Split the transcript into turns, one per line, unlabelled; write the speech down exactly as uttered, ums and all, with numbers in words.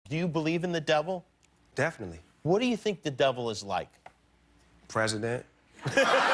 Do you believe in the devil?
Definitely.
What do you think the devil is like?
President.